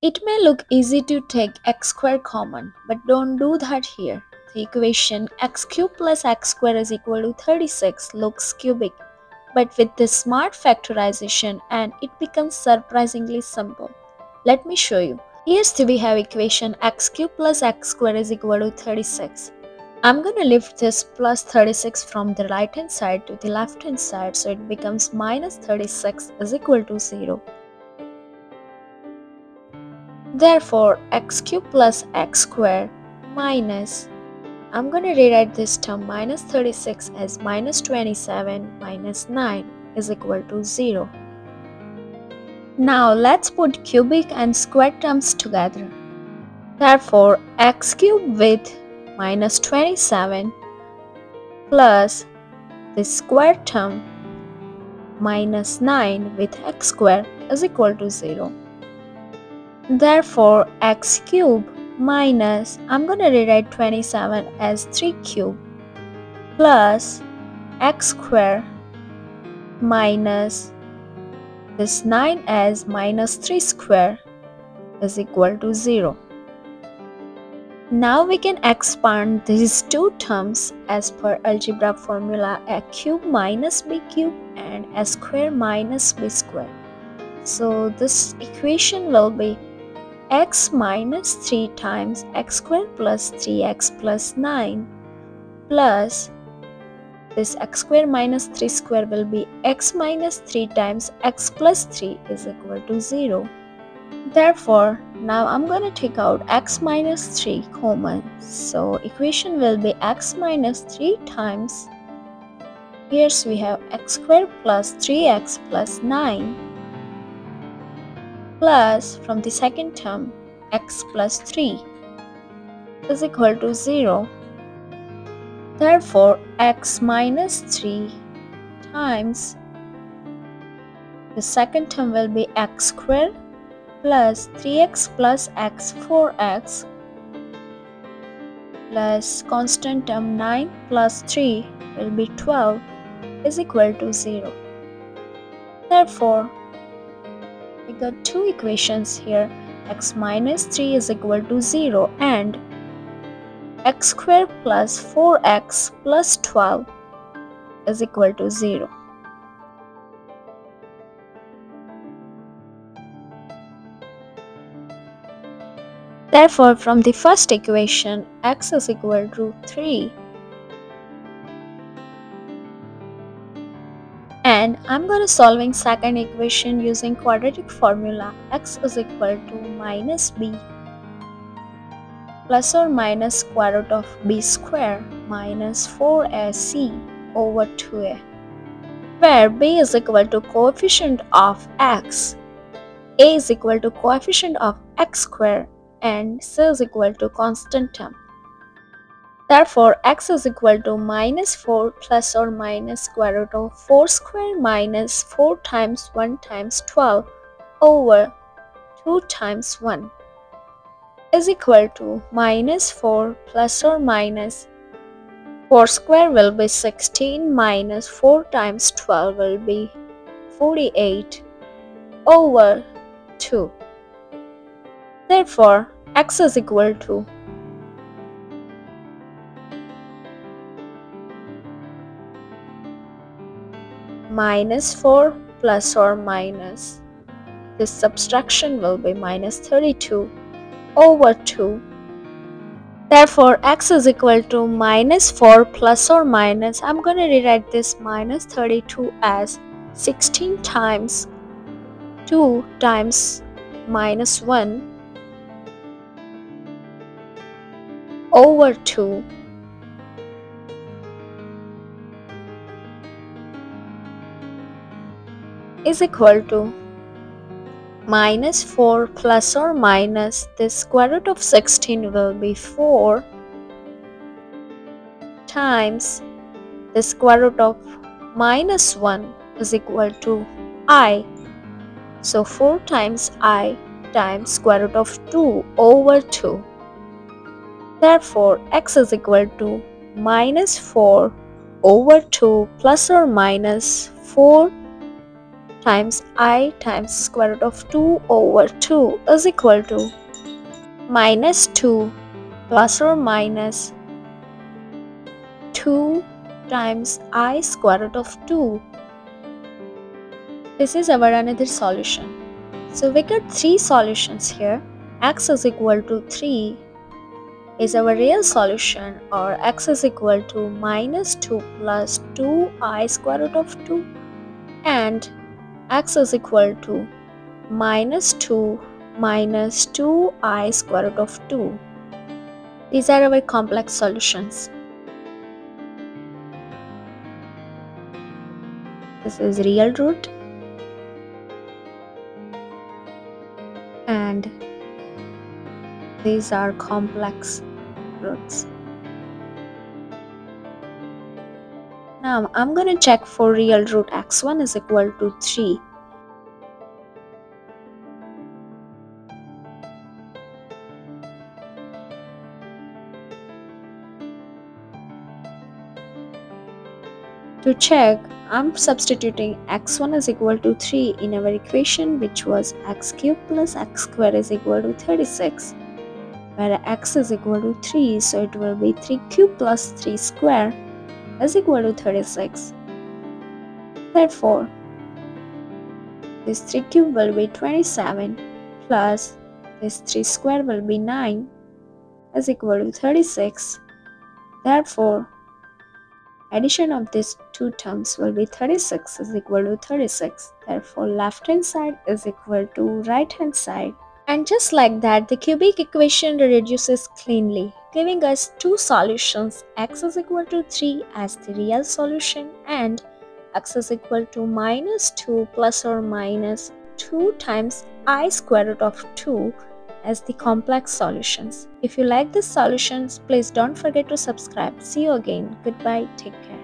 It may look easy to take x square common, but don't do that here. The equation x cubed plus x square is equal to 36 looks cubic, but with this smart factorization and it becomes surprisingly simple. Let me show you. Here we have equation x cubed plus x square is equal to 36. I'm going to lift this plus 36 from the right hand side to the left hand side, so it becomes minus 36 is equal to 0. Therefore, x cubed plus x square minus, I'm going to rewrite this term minus 36 as minus 27 minus 9 is equal to 0. Now let's put cubic and square terms together. Therefore, x cubed with minus 27 plus the square term minus 9 with x square is equal to 0. Therefore, x cubed minus, I'm going to rewrite 27 as 3 cubed plus x square minus this 9 as minus 3 square is equal to 0. Now we can expand these two terms as per algebra formula a cube minus b cube and a square minus b square. So this equation will be x minus 3 times x square plus 3x plus 9 plus this x square minus 3 square will be x minus 3 times x plus 3 is equal to 0. Therefore, now I'm going to take out x minus 3 common. So equation will be x minus 3 times, here we have x square plus 3x plus 9 plus from the second term x plus 3 is equal to 0. Therefore, x minus 3 times the second term will be x square plus 3x plus x 4x plus constant term 9 plus 3 will be 12 is equal to 0. Therefore, we got two equations here. X minus 3 is equal to 0 and x square plus 4x plus 12 is equal to 0. Therefore, from the first equation, x is equal to 3. And I'm going to solving second equation using quadratic formula. X is equal to minus b plus or minus square root of b square minus 4ac over 2a, where b is equal to coefficient of x, a is equal to coefficient of x square, and c is equal to constant term. Therefore, x is equal to minus 4 plus or minus square root of 4 square minus 4 times 1 times 12 over 2 times 1 is equal to minus 4 plus or minus 4 square will be 16 minus 4 times 12 will be 48 over 2. Therefore, x is equal to minus 4 plus or minus, this subtraction will be minus 32 over 2. Therefore, x is equal to minus 4 plus or minus, I'm going to rewrite this minus 32 as 16 times 2 times minus 1 over 2 is equal to minus 4 plus or minus, the square root of 16 will be 4 times the square root of minus 1 is equal to I. So 4 times I times square root of 2 over 2. Therefore, x is equal to minus 4 over 2 plus or minus 4 times I times square root of 2 over 2 is equal to minus 2 plus or minus 2 times I square root of 2. This is our another solution. So we got three solutions here. X is equal to 3 is our real solution, or x is equal to minus 2 plus 2I square root of 2, and x is equal to minus 2 minus 2I square root of 2. These are our complex solutions. This is real root, and these are complex roots. Now I'm going to check for real root. X1 is equal to 3. To check, I'm substituting x1 is equal to 3 in our equation, which was x cubed plus x squared is equal to 36, where x is equal to 3, so it will be 3 cubed plus 3 squared is equal to 36. Therefore, this 3 cubed will be 27 plus this 3 squared will be 9 is equal to 36. Therefore, addition of these two terms will be 36 is equal to 36. Therefore, left hand side is equal to right hand side. And just like that, the cubic equation reduces cleanly, giving us two solutions: x is equal to 3 as the real solution and x is equal to minus 2 plus or minus 2 times I square root of 2 as the complex solutions. If you like these solutions, please don't forget to subscribe. See you again. Goodbye. Take care.